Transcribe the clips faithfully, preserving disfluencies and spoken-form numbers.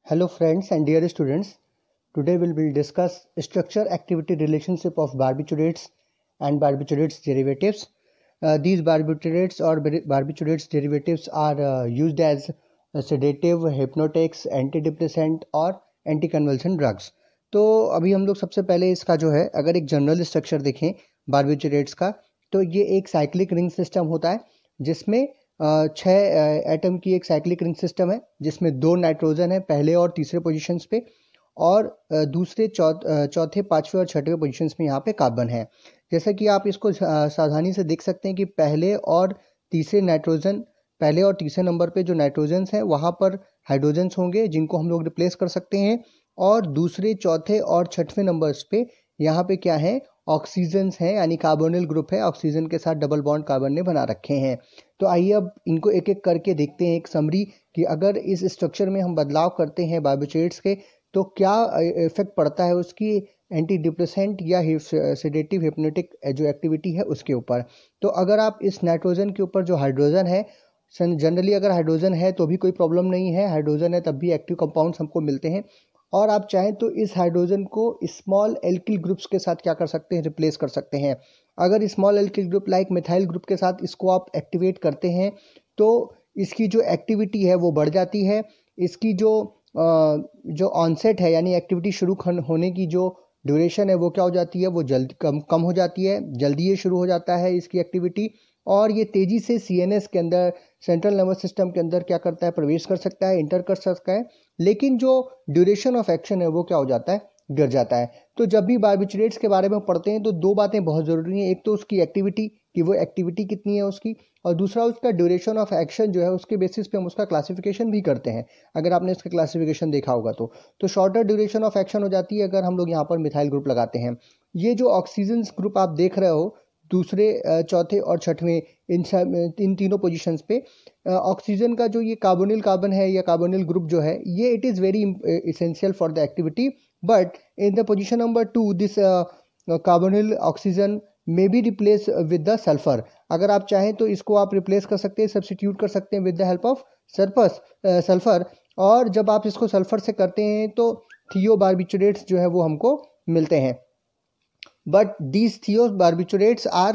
Hello friends and dear students, today we will discuss structure-activity relationship of barbiturates and barbiturates derivatives. Uh, these barbiturates or barbiturates derivatives are uh, used as sedative, hypnotics, antidepressant और anticonvulsant drugs. तो अभी हम लोग सबसे पहले इसका जो है अगर एक जनरल स्ट्रक्चर देखें बार्बिट्रेट्स का, तो ये एक साइक्लिक रिंग सिस्टम होता है जिसमें छः एटम की एक साइक्लिक रिंग सिस्टम है जिसमें दो नाइट्रोजन है पहले और तीसरे पोजीशंस पे और दूसरे चौथे पांचवें और छठवें पोजीशंस में यहाँ पे कार्बन है। जैसा कि आप इसको सावधानी से देख सकते हैं कि पहले और तीसरे नाइट्रोजन पहले और तीसरे नंबर पे जो नाइट्रोजन्स हैं वहाँ पर हाइड्रोजन्स होंगे जिनको हम लोग रिप्लेस कर सकते हैं, और दूसरे चौथे और छठवें नंबर्स पे यहाँ पे क्या है, ऑक्सीजन्स हैं, यानी कार्बोनिल ग्रुप है, ऑक्सीजन के साथ डबल बॉन्ड कार्बन ने बना रखे हैं। तो आइए अब इनको एक एक करके देखते हैं, एक समरी कि अगर इस स्ट्रक्चर में हम बदलाव करते हैं बार्बिट्रेट्स के तो क्या इफेक्ट पड़ता है उसकी एंटी डिप्रेसेंट या सेडेटिव हिप्नोटिक जो एक्टिविटी है उसके ऊपर। तो अगर आप इस नाइट्रोजन के ऊपर जो हाइड्रोजन है, जनरली अगर हाइड्रोजन है तो भी कोई प्रॉब्लम नहीं है, हाइड्रोजन है तब भी एक्टिव कंपाउंड्स हमको मिलते हैं, और आप चाहें तो इस हाइड्रोजन को स्मॉल एल्किल ग्रुप्स के साथ क्या कर सकते हैं, रिप्लेस कर सकते हैं। अगर small alkyl group like methyl group के साथ इसको आप एक्टिवेट करते हैं तो इसकी जो एक्टिविटी है वो बढ़ जाती है, इसकी जो जो ऑनसेट है यानी एक्टिविटी शुरू होने की जो ड्यूरेशन है वो क्या हो जाती है, वो जल्द कम कम हो जाती है, जल्दी ये शुरू हो जाता है इसकी एक्टिविटी, और ये तेज़ी से सीएनएस के अंदर सेंट्रल नर्वस सिस्टम के अंदर क्या करता है, प्रवेश कर सकता है, इंटर कर सकता है, लेकिन जो ड्यूरेशन ऑफ एक्शन है वो क्या हो जाता है, गिर जाता है। तो जब भी बार्बिट्रेट्स के बारे में पढ़ते हैं तो दो बातें बहुत ज़रूरी हैं, एक तो उसकी एक्टिविटी कि वो एक्टिविटी कितनी है उसकी, और दूसरा उसका ड्यूरेशन ऑफ एक्शन जो है उसके बेसिस पे हम उसका क्लासिफिकेशन भी करते हैं। अगर आपने इसका क्लासिफिकेशन देखा होगा तो तो शॉर्टर ड्यूरेशन ऑफ एक्शन हो जाती है अगर हम लोग यहाँ पर मिथाइल ग्रुप लगाते हैं। ये जो ऑक्सीजन ग्रुप आप देख रहे हो दूसरे चौथे और छठवें इन इन तीनों पोजीशंस पे ऑक्सीजन का जो ये कार्बोनिल कार्बन है या कार्बोनिल ग्रुप जो है ये it is very essential for the activity, but in the position number two this carbonyl oxygen may be replace with the sulphur. अगर आप चाहें तो इसको आप रिप्लेस कर सकते हैं, सब्सटीट्यूट कर सकते हैं with the help of surplus sulphur, और जब आप इसको सल्फर से करते हैं तो थियोबार्बिट्रेट्स जो है वो हमको मिलते हैं। But these thiobarbiturates are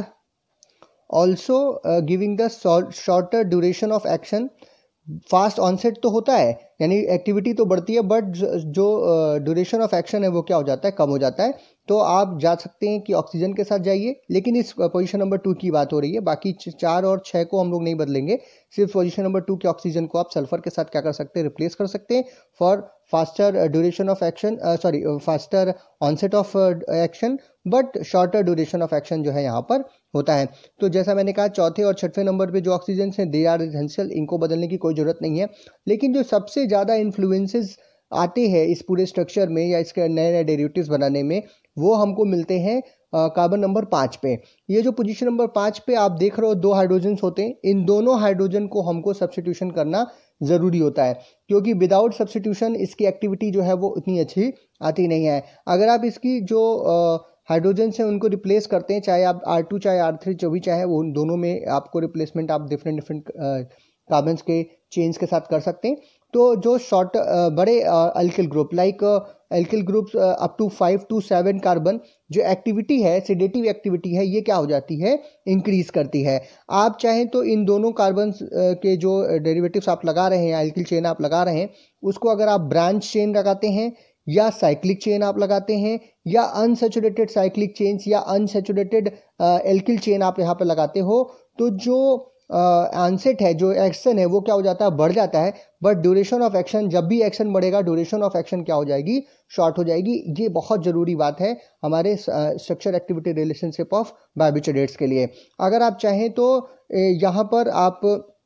also uh, giving the shorter duration of action. Fast onset तो होता है यानी एक्टिविटी तो बढ़ती है, बट जो ड्यूरेशन ऑफ एक्शन है वो क्या हो जाता है, कम हो जाता है। तो आप जा सकते हैं कि ऑक्सीजन के साथ जाइए, लेकिन इस पोजीशन नंबर टू की बात हो रही है, बाकी चार और छः को हम लोग नहीं बदलेंगे, सिर्फ पोजीशन नंबर टू के ऑक्सीजन को आप सल्फर के साथ क्या कर सकते हैं, रिप्लेस कर सकते हैं for faster duration of action, sorry faster onset of action, but shorter duration of action जो है यहाँ पर होता है। तो जैसा मैंने कहा चौथे और छठवें नंबर पे जो ऑक्सीजन हैं दे आर एसेंशियल, इनको बदलने की कोई ज़रूरत नहीं है, लेकिन जो सबसे ज़्यादा इन्फ्लुएंसेस आते हैं इस पूरे स्ट्रक्चर में या इसके नए नए डेरिवेटिव्स बनाने में वो हमको मिलते हैं कार्बन नंबर पाँच पे। ये जो पोजीशन नंबर पाँच पे आप देख रहे हो दो हाइड्रोजन्स होते हैं, इन दोनों हाइड्रोजन को हमको सब्स्टिट्यूशन करना ज़रूरी होता है, क्योंकि विदाउट सब्स्टिट्यूशन इसकी एक्टिविटी जो है वो उतनी अच्छी आती नहीं है। अगर आप इसकी जो हाइड्रोजन से उनको रिप्लेस करते हैं, चाहे आप आर टू चाहे आर थ्री जो भी चाहे, वो उन दोनों में आपको रिप्लेसमेंट आप डिफरेंट डिफरेंट कार्बन्स के चेन्स के साथ कर सकते हैं। तो जो शॉर्ट बड़े alkyl group like alkyl groups up to five to seven carbon जो एक्टिविटी है, सेडेटिव एक्टिविटी है, ये क्या हो जाती है, इंक्रीज करती है। आप चाहें तो इन दोनों कार्बन के जो डेरिवेटिव्स आप लगा रहे हैं, अल्किल चेन आप लगा रहे हैं, उसको अगर आप ब्रांच चेन लगाते हैं या साइक्लिक चेन आप लगाते हैं या अनसैचुरेटेड साइक्लिक चेन्स या अनसैचुरेटेड एल्किल चेन आप यहाँ पे लगाते हो, तो जो आंसेट है, जो एक्शन है वो क्या हो जाता है, बढ़ जाता है, बट ड्यूरेशन ऑफ एक्शन, जब भी एक्शन बढ़ेगा ड्यूरेशन ऑफ एक्शन क्या हो जाएगी, शॉर्ट हो जाएगी। ये बहुत ज़रूरी बात है हमारे structure activity relationship of barbiturates के लिए। अगर आप चाहें तो यहाँ पर आप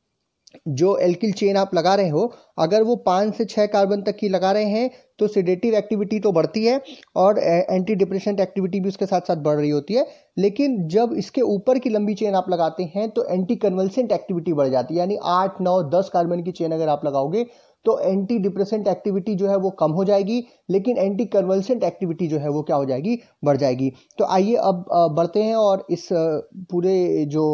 जो एल्किल चेन आप लगा रहे हो, अगर वो पाँच से छः कार्बन तक की लगा रहे हैं तो सेडेटिव एक्टिविटी तो बढ़ती है और एंटी डिप्रेसेंट एक्टिविटी भी उसके साथ साथ बढ़ रही होती है, लेकिन जब इसके ऊपर की लंबी चेन आप लगाते हैं तो एंटी कन्वल्सेंट एक्टिविटी बढ़ जाती है, यानी आठ नौ दस कार्बन की चेन अगर आप लगाओगे तो एंटी डिप्रेसेंट एक्टिविटी जो है वो कम हो जाएगी, लेकिन एंटी कन्वल्सेंट एक्टिविटी जो है वो क्या हो जाएगी, बढ़ जाएगी। तो आइए अब बढ़ते हैं और इस पूरे जो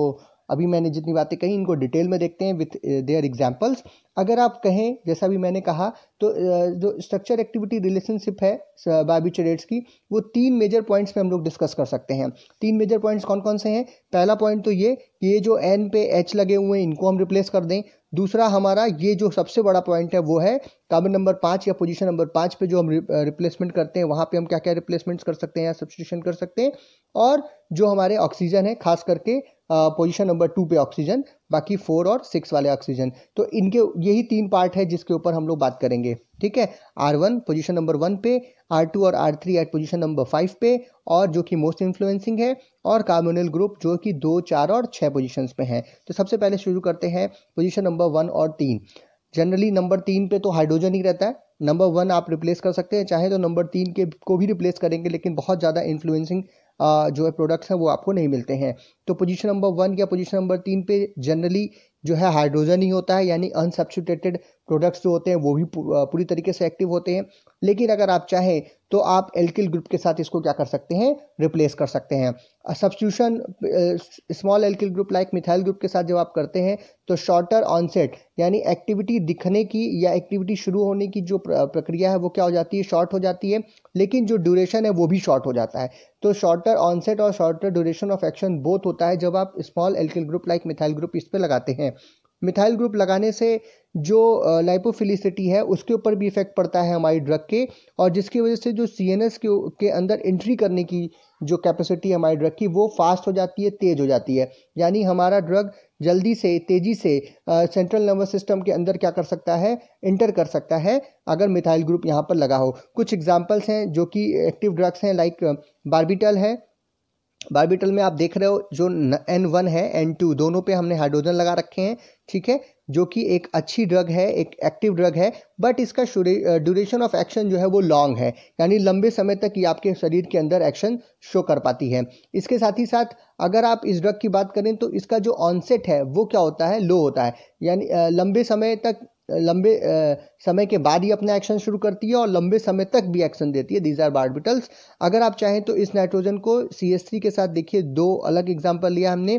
अभी मैंने जितनी बातें कही इनको डिटेल में देखते हैं विथ देयर एग्जांपल्स। अगर आप कहें, जैसा भी मैंने कहा, तो जो स्ट्रक्चर एक्टिविटी रिलेशनशिप है बार्बिचुरेट्स की, वो तीन मेजर पॉइंट्स पे हम लोग डिस्कस कर सकते हैं। तीन मेजर पॉइंट्स कौन कौन से हैं? पहला पॉइंट तो ये कि ये जो एन पे एच लगे हुए हैं इनको हम रिप्लेस कर दें। दूसरा हमारा ये जो सबसे बड़ा पॉइंट है वो है कार्बन नंबर पाँच या पोजीशन नंबर पाँच पे जो हम रिप्लेसमेंट करते हैं, वहाँ पे हम क्या क्या रिप्लेसमेंट्स कर सकते हैं या सब्स्टिट्यूशन कर सकते हैं। और जो हमारे ऑक्सीजन है, खास करके पोजीशन नंबर टू पे ऑक्सीजन, बाकी फोर और सिक्स वाले ऑक्सीजन, तो इनके यही तीन पार्ट है जिसके ऊपर हम लोग बात करेंगे। ठीक है, R one position number one पे, आर टू और R three at position number five पे, और जो कि मोस्ट इन्फ्लुएंसिंग है, और कार्बोनिल ग्रुप जो कि दो, चार और छः पोजीशंस पे हैं। तो सबसे पहले शुरू करते हैं पोजीशन नंबर वन और तीन। जनरली नंबर तीन पे तो हाइड्रोजन ही रहता है, नंबर वन आप रिप्लेस कर सकते हैं, चाहे तो नंबर तीन के को भी रिप्लेस करेंगे, लेकिन बहुत ज़्यादा इन्फ्लुएंसिंग जो है प्रोडक्ट्स हैं वो आपको नहीं मिलते हैं। तो पोजीशन नंबर वन या पोजीशन नंबर तीन पे जनरली जो है हाइड्रोजन ही होता है, यानी अनसब्स्टिट्यूटेड प्रोडक्ट्स जो होते हैं वो भी पूरी तरीके से एक्टिव होते हैं। लेकिन अगर आप चाहें तो आप एल्किल ग्रुप के साथ इसको क्या कर सकते हैं, रिप्लेस कर सकते हैं। Substitution small alkyl group like methyl group के साथ जब आप करते हैं तो शॉर्टर ऑनसेट, यानी एक्टिविटी दिखने की या एक्टिविटी शुरू होने की जो प्रक्रिया है वो क्या हो जाती है, शॉर्ट हो जाती है, लेकिन जो ड्यूरेशन है वो भी शॉर्ट हो जाता है। तो शॉर्टर ऑनसेट और shorter duration of action both होता है जब आप small alkyl group like methyl group इस पे लगाते हैं। मिथाइल ग्रुप लगाने से जो लाइपोफिलिसिटी है उसके ऊपर भी इफेक्ट पड़ता है हमारी ड्रग के, और जिसकी वजह से जो सी एन एस के, के अंदर एंट्री करने की जो कैपेसिटी है हमारी ड्रग की वो फास्ट हो जाती है, तेज हो जाती है, यानी हमारा ड्रग जल्दी से, तेजी से सेंट्रल नर्वस सिस्टम के अंदर क्या कर सकता है, इंटर कर सकता है, अगर मिथाइल ग्रुप यहाँ पर लगा हो। कुछ एग्जाम्पल्स हैं जो कि एक्टिव ड्रग्स हैं, लाइक बार्बिटल है। बार्बिटल में आप देख रहे हो जो एन वन है, एन टू, दोनों पे हमने हाइड्रोजन लगा रखे हैं। ठीक है, जो कि एक अच्छी ड्रग है, एक एक्टिव ड्रग है, बट इसका ड्यूरेशन ऑफ एक्शन जो है वो लॉन्ग है, यानी लंबे समय तक ये आपके शरीर के अंदर एक्शन शो कर पाती है। इसके साथ ही साथ अगर आप इस ड्रग की बात करें तो इसका जो ऑनसेट है वो क्या होता है, लो होता है, यानी लंबे समय तक, लंबे समय के बाद ही अपना एक्शन शुरू करती है और लंबे समय तक भी एक्शन देती है। These are barbitals. अगर आप चाहें तो इस नाइट्रोजन को सी एच थ्री के साथ देखिए, दो अलग एग्जांपल लिया हमने,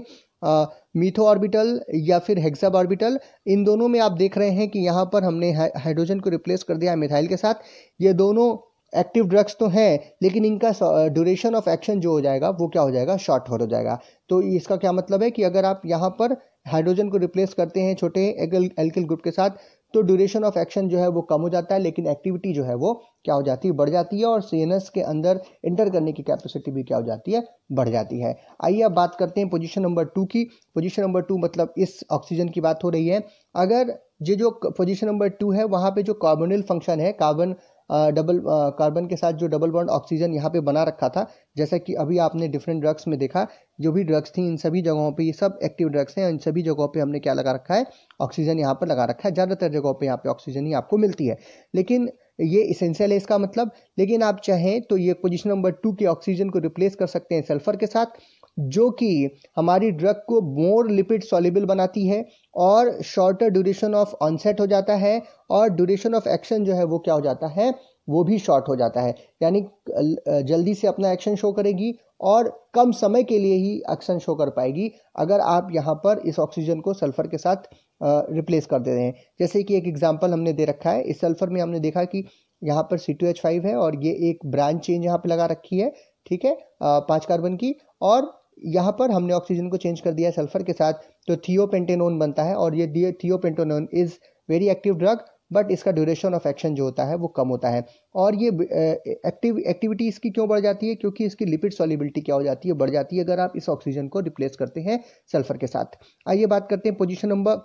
मीथो ऑर्बिटल या फिर हेक्सा ऑर्बिटल। इन दोनों में आप देख रहे हैं कि यहाँ पर हमने हाइड्रोजन को रिप्लेस कर दिया है मिथाइल के साथ। ये दोनों एक्टिव ड्रग्स तो हैं, लेकिन इनका ड्यूरेशन ऑफ एक्शन जो हो जाएगा वो क्या हो जाएगा, शॉर्ट हो जाएगा। तो इसका क्या मतलब है कि अगर आप यहाँ पर हाइड्रोजन को रिप्लेस करते हैं छोटे एल्किल ग्रुप के साथ तो ड्यूरेशन ऑफ एक्शन जो है वो कम हो जाता है, लेकिन एक्टिविटी जो है वो क्या हो जाती है, बढ़ जाती है, और सीएनएस के अंदर इंटर करने की कैपेसिटी भी क्या हो जाती है, बढ़ जाती है। आइए अब बात करते हैं पोजीशन नंबर टू की। पोजीशन नंबर टू मतलब इस ऑक्सीजन की बात हो रही है। अगर ये जो पोजीशन नंबर टू है वहाँ पे जो कार्बोनिल फंक्शन है, कार्बन डबल कार्बन के साथ जो डबल बॉन्ड ऑक्सीजन यहाँ पे बना रखा था, जैसा कि अभी आपने डिफरेंट ड्रग्स में देखा, जो भी ड्रग्स थी इन सभी जगहों पे, ये सब एक्टिव ड्रग्स हैं, इन सभी जगहों पे हमने क्या लगा रखा है, ऑक्सीजन यहाँ पर लगा रखा है। ज़्यादातर जगहों पे यहाँ पे ऑक्सीजन ही आपको मिलती है, लेकिन ये इसेंशियल है इसका मतलब। लेकिन आप चाहें तो ये पोजीशन नंबर टू के ऑक्सीजन को रिप्लेस कर सकते हैं सल्फर के साथ, जो कि हमारी ड्रग को मोर लिपिड सॉल्युबल बनाती है और शॉर्टर ड्यूरेशन ऑफ ऑनसेट हो जाता है, और ड्यूरेशन ऑफ एक्शन जो है वो क्या हो जाता है, वो भी शॉर्ट हो जाता है, यानी जल्दी से अपना एक्शन शो करेगी और कम समय के लिए ही एक्शन शो कर पाएगी अगर आप यहाँ पर इस ऑक्सीजन को सल्फर के साथ रिप्लेस कर दे रहे हैं। जैसे कि एक एग्जांपल हमने दे रखा है, इस सल्फर में हमने देखा कि यहाँ पर सी टू एच फाइव है और ये एक ब्रांच चेंज यहाँ पे लगा रखी है, ठीक है, पाँच कार्बन की, और यहाँ पर हमने ऑक्सीजन को चेंज कर दिया सल्फर के साथ, तो थियोपेंटेनोन बनता है, और ये thiopentanone is very active drug, but इसका ड्यूरेशन ऑफ एक्शन जो होता है वो कम होता है। और ये एक्टिव एक्टिविटी इसकी क्यों बढ़ जाती है, क्योंकि इसकी लिपिड सॉल्युबिलिटी क्या हो जाती है, बढ़ जाती है अगर आप इस ऑक्सीजन को रिप्लेस करते हैं सल्फर के साथ। आइए बात करते हैं position number,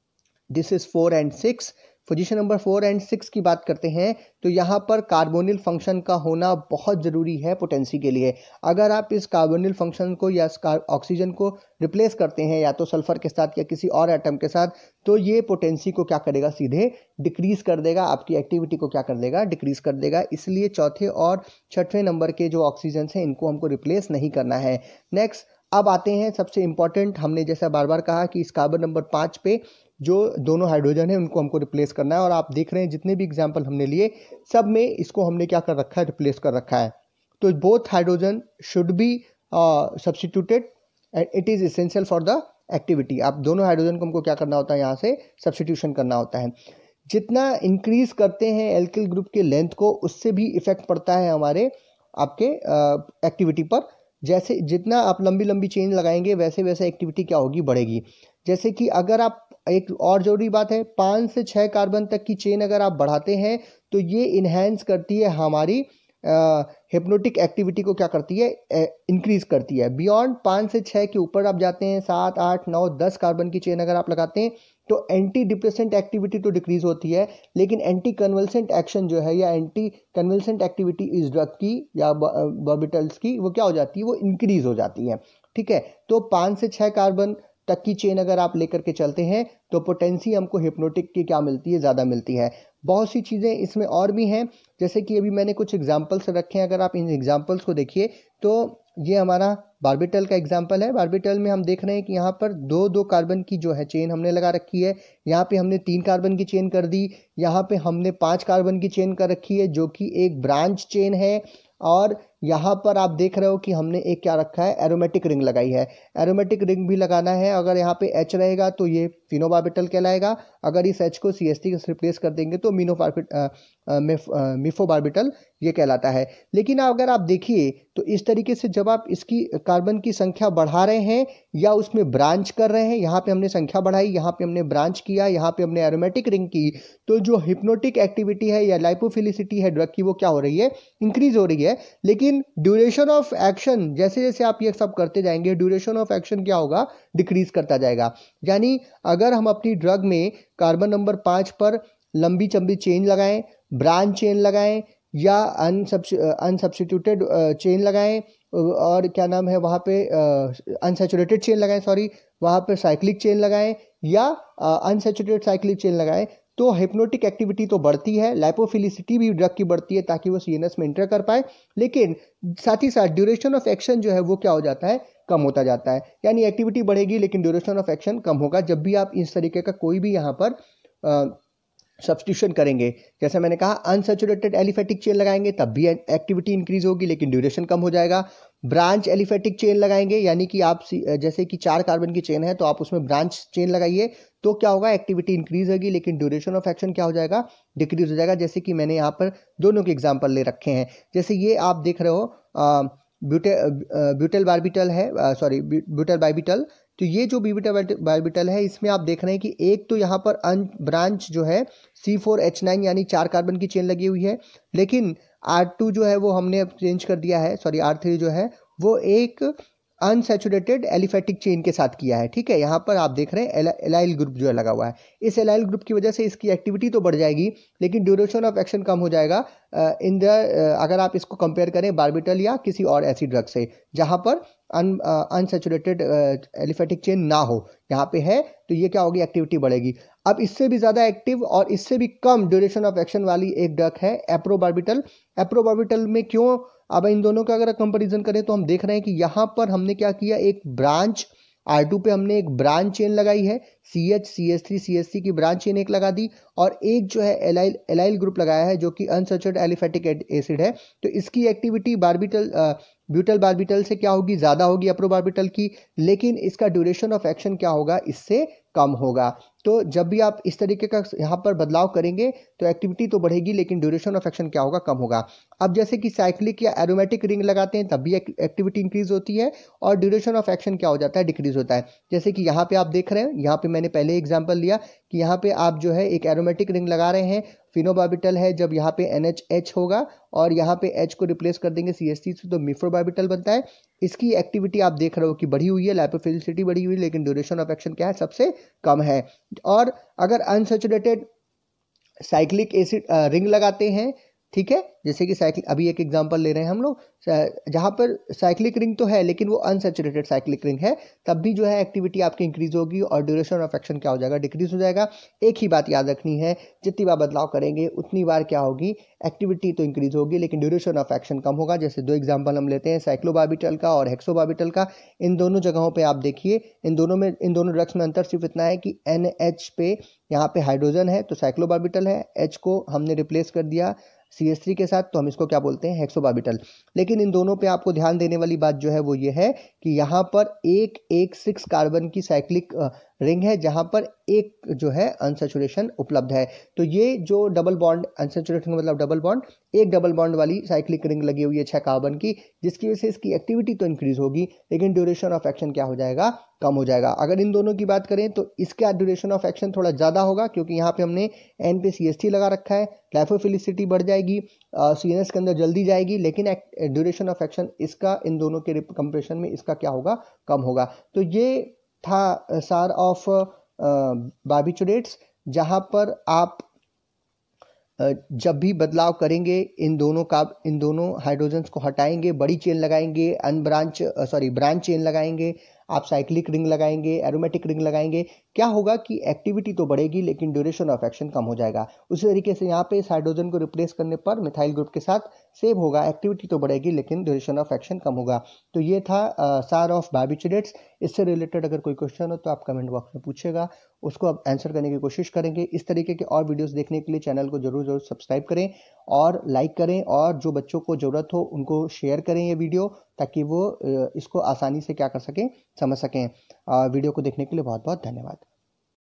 this is four and six. Position number four and six की बात करते हैं तो यहाँ पर कार्बोनिल फंक्शन का होना बहुत ज़रूरी है पोटेंसी के लिए। अगर आप इस कार्बोनिल फंक्शन को या ऑक्सीजन को रिप्लेस करते हैं या तो सल्फर के साथ या किसी और एटम के साथ, तो ये पोटेंसी को क्या करेगा, सीधे डिक्रीज कर देगा, आपकी एक्टिविटी को क्या कर देगा, डिक्रीज कर देगा। इसलिए चौथे और छठवें नंबर के जो ऑक्सीजन हैं इनको हमको रिप्लेस नहीं करना है। नेक्स्ट अब आते हैं सबसे इंपॉर्टेंट, हमने जैसा बार बार कहा कि इस कार्बन नंबर पाँच पे जो दोनों हाइड्रोजन है उनको हमको रिप्लेस करना है, और आप देख रहे हैं जितने भी एग्जाम्पल हमने लिए सब में इसको हमने क्या कर रखा है, रिप्लेस कर रखा है। तो both hydrogen should be substituted and it is essential for the activity, आप दोनों हाइड्रोजन को हमको क्या करना होता है, यहाँ से सब्स्टिट्यूशन करना होता है। जितना इंक्रीज करते हैं एल्किल ग्रुप के लेंथ को, उससे भी इफेक्ट पड़ता है हमारे आपके एक्टिविटी पर। जैसे जितना आप लंबी लंबी चेन लगाएंगे वैसे वैसे एक्टिविटी क्या होगी, बढ़ेगी। जैसे कि अगर आप, एक और जरूरी बात है, पाँच से छः कार्बन तक की चेन अगर आप बढ़ाते हैं तो ये इन्हेंस करती है हमारी हिप्नोटिक एक्टिविटी को, क्या करती है, इंक्रीज करती है। बियॉन्ड पाँच से छः के ऊपर आप जाते हैं, सात आठ नौ दस कार्बन की चेन अगर आप लगाते हैं तो एंटी डिप्रेसेंट एक्टिविटी तो डिक्रीज होती है, लेकिन एंटी कन्वल्सेंट एक्शन जो है या एंटी कन्वल्सेंट एक्टिविटी इस ड्रग की या बॉर्बिटल्स की, वो क्या हो जाती है, वो इंक्रीज हो जाती है। ठीक है, तो पाँच से छः कार्बन तक की चेन अगर आप लेकर के चलते हैं तो पोटेंसी हमको हिप्नोटिक की क्या मिलती है, ज़्यादा मिलती है। बहुत सी चीज़ें इसमें और भी हैं, जैसे कि अभी मैंने कुछ एग्जाम्पल्स रखे हैं। अगर आप इन एग्जाम्पल्स को देखिए तो ये हमारा बार्बिटल का एग्जाम्पल है। बार्बिटल में हम देख रहे हैं कि यहाँ पर दो दो कार्बन की जो है चेन हमने लगा रखी है, यहाँ पे हमने तीन कार्बन की चेन कर दी, यहाँ पे हमने पाँच कार्बन की चेन कर रखी है जो कि एक ब्रांच चेन है, और यहाँ पर आप देख रहे हो कि हमने एक क्या रखा है, एरोमेटिक रिंग लगाई है। एरोमेटिक रिंग भी लगाना है, अगर यहाँ पे H रहेगा तो ये फिनोबार्बिटल कहलाएगा, अगर इस H को सी एस टी से रिप्लेस कर देंगे तो मीनोबार्बिट मिफोबार्बिटल ये कहलाता है। लेकिन अगर आप देखिए तो इस तरीके से जब आप इसकी कार्बन की संख्या बढ़ा रहे हैं या उसमें ब्रांच कर रहे हैं, यहाँ पे हमने संख्या बढ़ाई, यहाँ पे हमने ब्रांच किया, यहाँ पे हमने एरोमेटिक रिंग की, तो जो हिप्नोटिक एक्टिविटी है या लाइपोफिलिसिटी है ड्रग की, वो क्या हो रही है, इंक्रीज हो रही है। लेकिन ड्यूरेशन ऑफ एक्शन, जैसे जैसे आप ये सब करते जाएंगे, ड्यूरेशन ऑफ एक्शन क्या होगा, डिक्रीज करता जाएगा। यानी अगर हम अपनी ड्रग में कार्बन नंबर पाँच पर लंबी चंबी चेन लगाएं, ब्रांच चेन लगाएं या अनसब्स्टिट्यूटेड चेन लगाएं, और क्या नाम है वहाँ पे अनसैचुरेटेड चेन लगाएं, सॉरी वहाँ पे साइक्लिक चेन लगाएं या अनसैचुरेटेड साइक्लिक चेन लगाएं, तो हिप्नोटिक एक्टिविटी तो बढ़ती है, लाइपोफिलिसिटी भी ड्रग की बढ़ती है ताकि वो सीएनएस में इंटर कर पाए, लेकिन साथ ही साथ ड्यूरेशन ऑफ एक्शन जो है वो क्या हो जाता है, कम होता जाता है। यानी एक्टिविटी बढ़ेगी लेकिन ड्यूरेशन ऑफ एक्शन कम होगा जब भी आप इस तरीके का कोई भी यहाँ पर आ, सब्स्टिट्यूशन करेंगे। जैसे मैंने कहा अनसैचुरेटेड एलिफेटिक चेन लगाएंगे तब भी एक्टिविटी इंक्रीज होगी लेकिन ड्यूरेशन कम हो जाएगा। ब्रांच एलिफेटिक चेन लगाएंगे, यानी कि आप जैसे कि चार कार्बन की चेन है तो आप उसमें ब्रांच चेन लगाइए तो क्या होगा, एक्टिविटी इंक्रीज होगी लेकिन ड्यूरेशन ऑफ एक्शन क्या हो जाएगा, डिक्रीज हो जाएगा। जैसे कि मैंने यहाँ पर दोनों के एग्जाम्पल ले रखे हैं। जैसे ये आप देख रहे हो ब्यूटे ब्यूटेल बार्बिटल है, सॉरी ब्यूटेल बार्बिटल, तो ये जो ब्यूटेल बार्बिटल है इसमें आप देख रहे हैं कि एक तो यहाँ पर अन ब्रांच जो है सी फोर एच नाइन यानी चार कार्बन की चेन लगी हुई है, लेकिन आर टू जो है वो हमने अब चेंज कर दिया है, सॉरी आर थ्री जो है वो एक अनसैचुरेटेड एलिफेटिक चेन के साथ किया है। ठीक है, यहाँ पर आप देख रहे हैं एलाइल ग्रुप जो है लगा हुआ है। इस एलाइल ग्रुप की वजह से इसकी एक्टिविटी तो बढ़ जाएगी लेकिन ड्यूरेशन ऑफ एक्शन कम हो जाएगा इन द अगर आप इसको कंपेयर करें बार्बिटल या किसी और ऐसी ड्रग से जहाँ पर अन अनसैचुरेटेड एलिफेटिक चेन ना हो, यहाँ पे है तो ये क्या होगी, एक्टिविटी बढ़ेगी। अब इससे भी ज़्यादा एक्टिव और इससे भी कम ड्यूरेशन ऑफ एक्शन वाली एक ड्रग है एप्रोबार्बिटल। एप्रोबार्बिटल में क्यों, अब इन दोनों का अगर कंपैरिजन करें तो हम देख रहे हैं कि यहाँ पर हमने क्या किया, एक ब्रांच आर टू पे हमने एक ब्रांच चेन लगाई है, C H C S three C S C की ब्रांच चेन एक लगा दी, और एक जो है एलाइल एलाइल ग्रुप लगाया है जो कि अनसैचुरेटेड एलिफेटिक एसिड है। तो इसकी एक्टिविटी बार्बिटल ब्यूटल बार्बिटल से क्या होगी, ज़्यादा होगी एप्रोबार्बिटल की, लेकिन इसका ड्यूरेशन ऑफ एक्शन क्या होगा, इससे कम होगा। तो जब भी आप इस तरीके का यहाँ पर बदलाव करेंगे तो एक्टिविटी तो बढ़ेगी लेकिन ड्यूरेशन ऑफ एक्शन क्या होगा, कम होगा। अब जैसे कि साइक्लिक या एरोमेटिक रिंग लगाते हैं तब भी एक्टिविटी इंक्रीज होती है और ड्यूरेशन ऑफ एक्शन क्या हो जाता है, डिक्रीज होता है। जैसे कि यहाँ पे आप देख रहे हैं, यहाँ पे मैंने पहले एग्जाम्पल लिया कि यहाँ पे आप जो है एक एरोमेटिक रिंग लगा रहे हैं, फिनोबार्बिटल है, जब यहाँ पे एन एच एच होगा और यहाँ पे H को रिप्लेस कर देंगे सी एस टी से तो मिफोबार्बिटल बनता है। इसकी एक्टिविटी आप देख रहे हो कि बढ़ी हुई है, लाइपोफिलिसिटी बढ़ी हुई है, लेकिन ड्यूरेशन ऑफ एक्शन क्या है, सबसे कम है। और अगर अनसैचुरेटेड साइक्लिक एसिड रिंग लगाते हैं, ठीक है, जैसे कि साइक्लिक, अभी एक एग्जांपल ले रहे हैं हम लोग जहाँ पर साइक्लिक रिंग तो है लेकिन वो अनसैचुरेटेड साइक्लिक रिंग है, तब भी जो है एक्टिविटी आपकी इंक्रीज होगी और ड्यूरेशन ऑफ एक्शन क्या हो जाएगा, डिक्रीज हो जाएगा। एक ही बात याद रखनी है, जितनी बार बदलाव करेंगे उतनी बार क्या होगी, एक्टिविटी तो इंक्रीज होगी लेकिन ड्यूरेशन ऑफ एक्शन कम होगा। जैसे दो एग्जाम्पल हम लेते हैं, साइक्लोबार्बिटल का और हेक्सोबार्बिटल का। इन दोनों जगहों पर आप देखिए, इन दोनों में इन दोनों ड्रग्स में अंतर सिर्फ इतना है कि एन एच पे यहाँ पे हाइड्रोजन है तो साइक्लोबार्बिटल है, H को हमने रिप्लेस कर दिया सी एच थ्री के साथ, तो हम इसको क्या बोलते हैं, हेक्सोबार्बिटल। लेकिन इन दोनों पे आपको ध्यान देने वाली बात जो है वो ये है कि यहाँ पर एक एक सिक्स कार्बन की साइक्लिक रिंग है जहां पर एक जो है अनसैचुरेशन उपलब्ध है। तो ये जो डबल बॉन्ड, अनसैचुरेशन मतलब डबल बॉन्ड, एक डबल बॉन्ड वाली साइक्लिक रिंग लगी हुई है छह कार्बन की, जिसकी वजह से इसकी एक्टिविटी तो इंक्रीज होगी लेकिन ड्यूरेशन ऑफ एक्शन क्या हो जाएगा, कम हो जाएगा। अगर इन दोनों की बात करें तो इसका ड्यूरेशन ऑफ एक्शन थोड़ा ज़्यादा होगा क्योंकि यहाँ पे हमने एन पे सी एस टी लगा रखा है, लाइफोफिलिसिटी बढ़ जाएगी, सी एन एस के अंदर जल्दी जाएगी, लेकिन ड्यूरेशन ऑफ एक्शन इसका इन दोनों के कंपेरिजन में इसका क्या होगा, कम होगा। तो ये था सार ऑफ बार्बिचुरेट्स, जहां पर आप जब भी बदलाव करेंगे इन दोनों का, इन दोनों हाइड्रोजन्स को हटाएंगे, बड़ी चेन लगाएंगे, अनब्रांच सॉरी ब्रांच चेन लगाएंगे, आप साइक्लिक रिंग लगाएंगे, एरोमेटिक रिंग लगाएंगे, क्या होगा कि एक्टिविटी तो बढ़ेगी लेकिन ड्यूरेशन ऑफ एक्शन कम हो जाएगा। उसी तरीके से यहाँ पे इस हाइड्रोजन को रिप्लेस करने पर मिथाइल ग्रुप के साथ सेम होगा, एक्टिविटी तो बढ़ेगी लेकिन ड्यूरेशन ऑफ एक्शन कम होगा। तो ये था आ, सार ऑफ बार्बिचुरेट्स। इससे रिलेटेड अगर कोई क्वेश्चन हो तो आप कमेंट बॉक्स में पूछेगा, उसको आप आंसर करने की कोशिश करेंगे। इस तरीके के और वीडियोस देखने के लिए चैनल को जरूर जरूर सब्सक्राइब करें और लाइक करें, और जो बच्चों को ज़रूरत हो उनको शेयर करें ये वीडियो, ताकि वो इसको आसानी से क्या कर सकें, समझ सकें। वीडियो को देखने के लिए बहुत बहुत धन्यवाद।